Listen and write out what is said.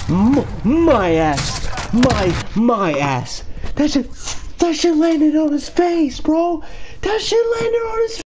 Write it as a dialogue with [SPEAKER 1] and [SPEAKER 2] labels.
[SPEAKER 1] My ass. My ass. That shit landed on his face, bro. That shit landed on his face.